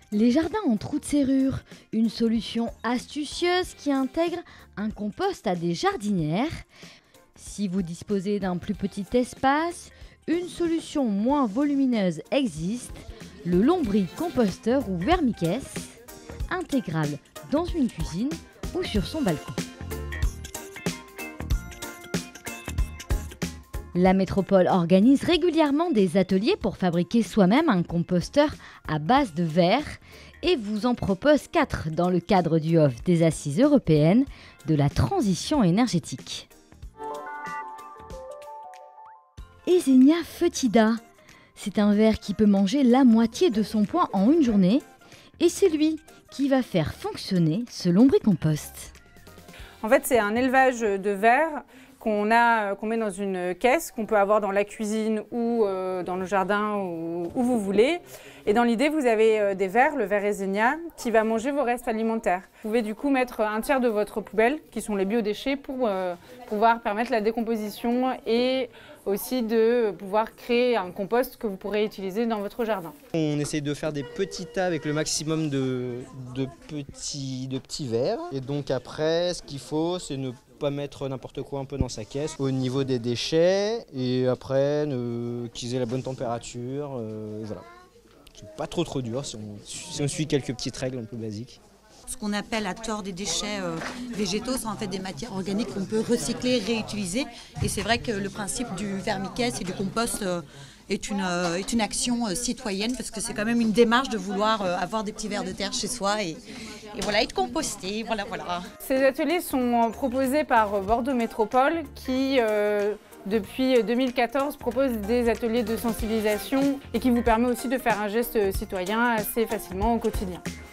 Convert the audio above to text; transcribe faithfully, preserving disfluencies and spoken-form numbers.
Les jardins en trous de serrure, une solution astucieuse qui intègre un compost à des jardinières. Si vous disposez d'un plus petit espace, une solution moins volumineuse existe, le lombricomposteur ou vermicaisse, intégrable dans une cuisine ou sur son balcon. La métropole organise régulièrement des ateliers pour fabriquer soi-même un composteur à base de verre et vous en propose quatre dans le cadre du Off des Assises européennes de la transition énergétique. Eisenia foetida, c'est un ver qui peut manger la moitié de son poids en une journée et c'est lui qui va faire fonctionner ce lombricompost. En fait, c'est un élevage de vers qu'on a, qu'on met dans une caisse, qu'on peut avoir dans la cuisine ou euh, dans le jardin, ou où vous voulez. Et dans l'idée, vous avez euh, des vers, le ver Eisenia, qui va manger vos restes alimentaires. Vous pouvez du coup mettre un tiers de votre poubelle, qui sont les biodéchets, pour euh, pouvoir permettre la décomposition et aussi de pouvoir créer un compost que vous pourrez utiliser dans votre jardin. On essaie de faire des petits tas avec le maximum de, de, petits, de petits vers. Et donc après, ce qu'il faut, c'est ne pas mettre n'importe quoi un peu dans sa caisse au niveau des déchets. Et après, ne, qu'ils aient la bonne température. Euh, voilà. C'est pas trop trop dur si on, si on suit quelques petites règles un peu basiques. Ce qu'on appelle à tort des déchets euh, végétaux sont en fait des matières organiques qu'on peut recycler, réutiliser. Et c'est vrai que le principe du vermicaisse et du compost euh, est, une, euh, est une action euh, citoyenne parce que c'est quand même une démarche de vouloir euh, avoir des petits vers de terre chez soi et, et voilà, être composté. Voilà, voilà. Ces ateliers sont proposés par Bordeaux Métropole qui euh, depuis deux mille quatorze propose des ateliers de sensibilisation et qui vous permet aussi de faire un geste citoyen assez facilement au quotidien.